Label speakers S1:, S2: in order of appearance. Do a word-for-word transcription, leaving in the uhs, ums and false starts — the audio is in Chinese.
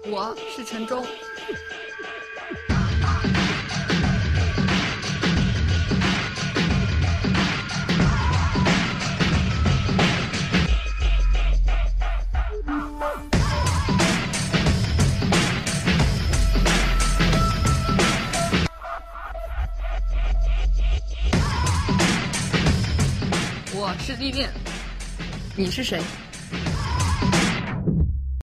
S1: 我是陈忠。我是丽恋，你是谁？